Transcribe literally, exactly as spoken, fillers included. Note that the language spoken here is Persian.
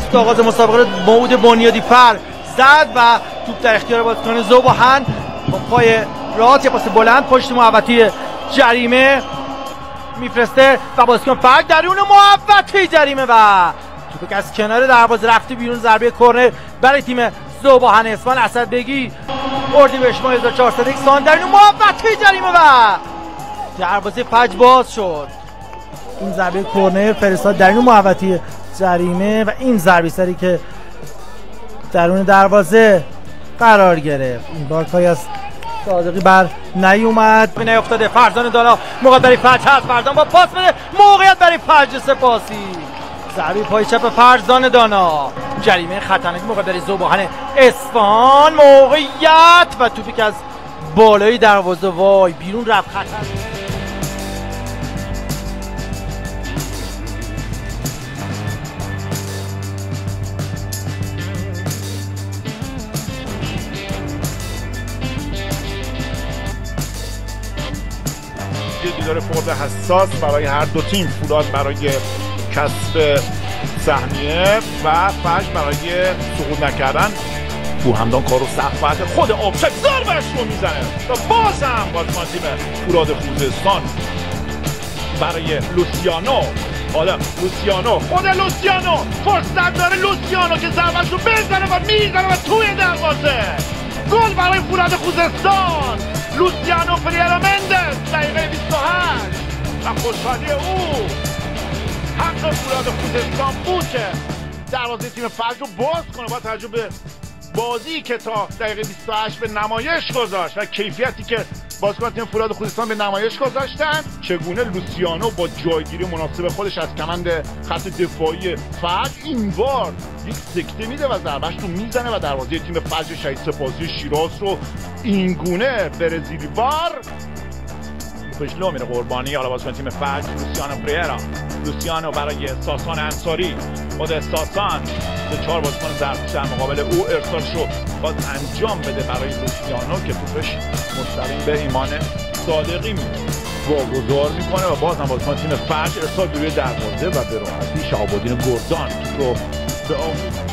تو آغاز مسابقه موعود بنیادی پر زد و توپ در اختیار بازیکن ذوباهن با پای راست یه پاس بلند پشت محوطه جریمه میفرسته و بازیکن فرد درون محوطه جریمه و توپ که از کنار دروازه رفته بیرون. ضربه کرنر برای تیم ذوباهن اسفان اسدبگی اردیبهشت ماه هزار و چهارصد و یک سان درون محوطه جریمه و دروازه فجر باز شد. این ضربه کرنر فرستاد درون محوطه جریمه و این ضربه سری که درون دروازه قرار گرفت. این بار کاری از صادقی بر نیومد، نیافتاده. فرزان دانا موقع برای فجر هست، فرزان با پاس بده، موقعیت برای فجر سپاسی. ضربه پای چپ فرزان دانا، جریمه خطرناک موقع برای ذوباهن اصفهان، موقعیت و توپی که از بالای دروازه وای بیرون رفت. خطر دیدار فوق حساس برای هر دو تیم. فولاد برای کسب سهمیه و فجر برای سقوط نکردن. بوهمدان کارو سخت بعد خود آبشک ضربش رو میزنه و باز هم بازیکن تیم فولاد خوزستان برای لوسیانو. حالا لوسیانو خود لوسیانو فرصت داره، لوسیانو که ضربش رو بزنه و میزنه و توی دروازه. گل برای فولاد خوزستان. لوسیانو فریرامندز دقیقه بیست و هشت و خوشحالی او حق فولاد خوزستان بود که دروازه تیم فجر رو باز کنه با توجه به بازی که تا دقیقه بیست و هشت به نمایش گذاشت و کیفیتی که بازیکن تیم فولاد خوزستان به نمایش گذاشتن. چگونه لوسیانو با جایگیری مناسب خودش از کمند خط دفاعی فجر این بار یک سکته میده و ضربهش رو میزنه و دروازه تیم فجر شهید سپاسی شیراز رو این گونه برزیلی وار پشلو میره قربانی. حالا بازیکن تیم فجر لوسیانو فریرا، لوسیانو برای ساسان انصاری، خود ساسان به چهار بازیکن ضرب در مقابل او ارسالشو باز انجام بده برای لوسیانو که توپش مستقیم به ایمان صادقی واگذار میکنه و باز هم بازیکن تیم فجر ارسال به روی دروازه و به راحتی شهاب‌الدین گردان توپ رو به